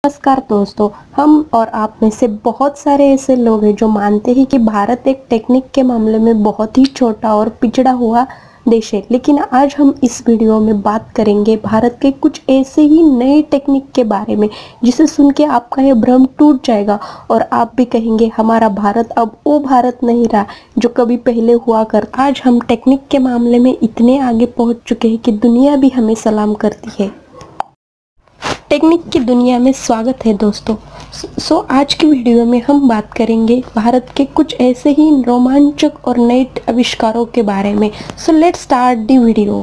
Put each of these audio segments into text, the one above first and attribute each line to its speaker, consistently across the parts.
Speaker 1: नमस्कार दोस्तों, हम और आप में से बहुत सारे ऐसे लोग हैं जो मानते हैं कि भारत एक टेक्निक के मामले में बहुत ही छोटा और पिछड़ा हुआ देश है। लेकिन आज हम इस वीडियो में बात करेंगे भारत के कुछ ऐसे ही नए टेक्निक के बारे में जिसे सुन के आपका ये भ्रम टूट जाएगा और आप भी कहेंगे हमारा भारत अब वो भारत नहीं रहा जो कभी पहले हुआ कर। आज हम टेक्निक के मामले में इतने आगे पहुंच चुके हैं कि दुनिया भी हमें सलाम करती है। टेक्निक की दुनिया में स्वागत है दोस्तों। आज की वीडियो में हम बात करेंगे भारत के कुछ ऐसे ही रोमांचक और नए आविष्कारों के बारे में। Let's start the video.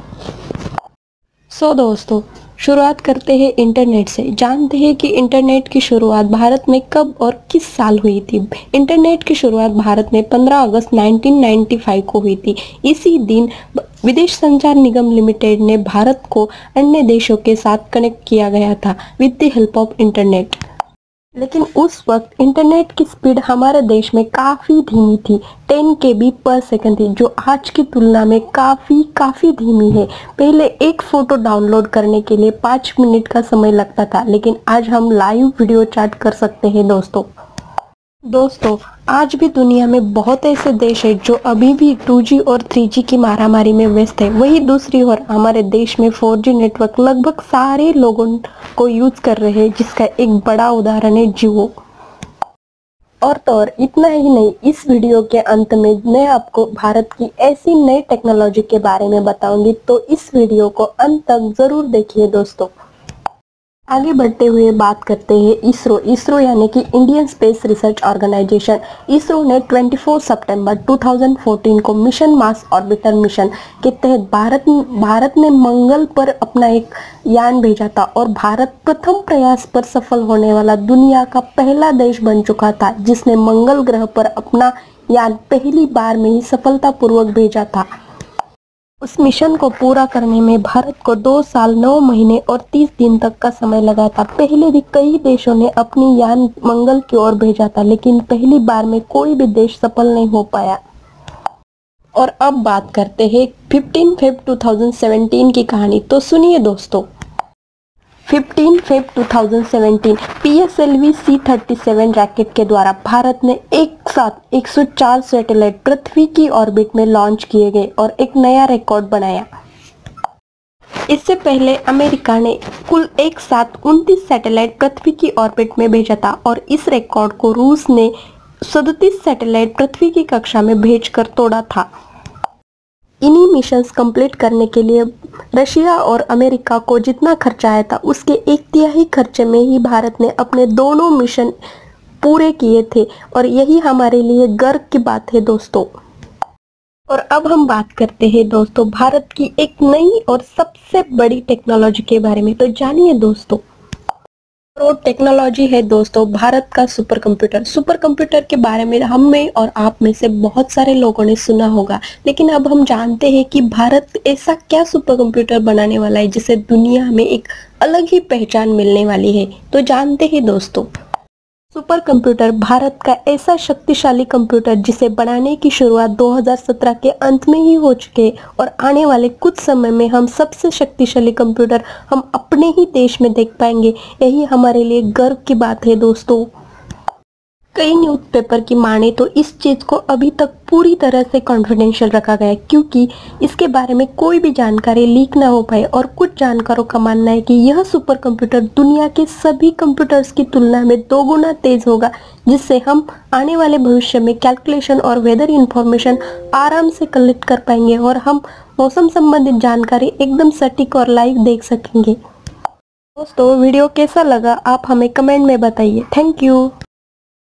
Speaker 1: दोस्तों, शुरुआत करते हैं इंटरनेट से। जानते हैं कि इंटरनेट की शुरुआत भारत में कब और किस साल हुई थी? इंटरनेट की शुरुआत भारत में 15 अगस्त 1995 को हुई थी। इसी दिन विदेश संचार निगम लिमिटेड ने भारत को अन्य देशों के साथ कनेक्ट किया गया था with the help of internet. लेकिन उस वक्त इंटरनेट की स्पीड हमारे देश में काफ़ी धीमी थी, 10 KB पर सेकंड थी, जो आज की तुलना में काफ़ी धीमी है। पहले एक फ़ोटो डाउनलोड करने के लिए 5 मिनट का समय लगता था, लेकिन आज हम लाइव वीडियो चैट कर सकते हैं दोस्तों, आज भी दुनिया में बहुत ऐसे देश हैं जो अभी भी 2G और 3G की मारामारी में व्यस्त है। वही दूसरी ओर हमारे देश में 4G नेटवर्क लगभग सारे लोगों को यूज कर रहे हैं, जिसका एक बड़ा उदाहरण है जियो। और तो और इतना ही नहीं, इस वीडियो के अंत में मैं आपको भारत की ऐसी नई टेक्नोलॉजी के बारे में बताऊंगी, तो इस वीडियो को अंत तक जरूर देखिए दोस्तों। आगे बढ़ते हुए बात करते हैं इसरो यानी कि Indian space research organisation. ISRO ने 24 सितंबर 2014 को मिशन मार्स ऑर्बिटर मिशन के तहत भारत ने मंगल पर अपना एक यान भेजा था और भारत प्रथम प्रयास पर सफल होने वाला दुनिया का पहला देश बन चुका था जिसने मंगल ग्रह पर अपना यान पहली बार में ही सफलतापूर्वक भेजा था। उस मिशन को पूरा करने में भारत को 2 साल 9 महीने और 30 दिन तक का समय लगा था। पहले भी कई देशों ने अपनी यान मंगल की ओर भेजा था, लेकिन पहली बार में कोई भी देश सफल नहीं हो पाया। और अब बात करते हैं 15 फरवरी 2017 की कहानी। तो सुनिए दोस्तों, 15 फरवरी 2017 PSLV C-37 रॉकेट के द्वारा भारत ने एक साथ 104 सैटेलाइट पृथ्वी की ऑर्बिट में लॉन्च किए गए और एक नया रिकॉर्ड बनाया। इससे पहले अमेरिका ने कुल एक साथ 29 सैटेलाइट पृथ्वी की ऑर्बिट में भेजा था और इस रिकॉर्ड को रूस ने 37 सैटेलाइट पृथ्वी की कक्षा में भेजकर तोड़ा था। इन्हीं मिशंस कंप्लीट करने के लिए रशिया और अमेरिका को जितना खर्चा आया था उसके 1/3 खर्चे में ही भारत ने अपने दोनों मिशन पूरे किए थे और यही हमारे लिए गर्व की बात है दोस्तों। और अब हम बात करते हैं दोस्तों भारत की एक नई और सबसे बड़ी टेक्नोलॉजी के बारे में। तो जानिए दोस्तों, और टेक्नोलॉजी है दोस्तों भारत का सुपर कंप्यूटर के बारे में हमें और आप में से बहुत सारे लोगों ने सुना होगा, लेकिन अब हम जानते हैं कि भारत ऐसा क्या सुपर कंप्यूटर बनाने वाला है जिसे दुनिया में एक अलग ही पहचान मिलने वाली है। तो जानते हैं दोस्तों, सुपर कंप्यूटर भारत का ऐसा शक्तिशाली कंप्यूटर जिसे बनाने की शुरुआत 2017 के अंत में ही हो चुके और आने वाले कुछ समय में हम सबसे शक्तिशाली कंप्यूटर हम अपने ही देश में देख पाएंगे। यही हमारे लिए गर्व की बात है दोस्तों। कई न्यूज़पेपर की माने तो इस चीज़ को अभी तक पूरी तरह से कॉन्फिडेंशियल रखा गया है क्योंकि इसके बारे में कोई भी जानकारी लीक ना हो पाए। और कुछ जानकारों का मानना है कि यह सुपर कंप्यूटर दुनिया के सभी कंप्यूटर्स की तुलना में 2 गुना तेज होगा, जिससे हम आने वाले भविष्य में कैलकुलेशन और वेदर इंफॉर्मेशन आराम से कलेक्ट कर पाएंगे और हम मौसम संबंधित जानकारी एकदम सटीक और लाइव देख सकेंगे। दोस्तों, वीडियो कैसा लगा आप हमें कमेंट में बताइए। Thank you.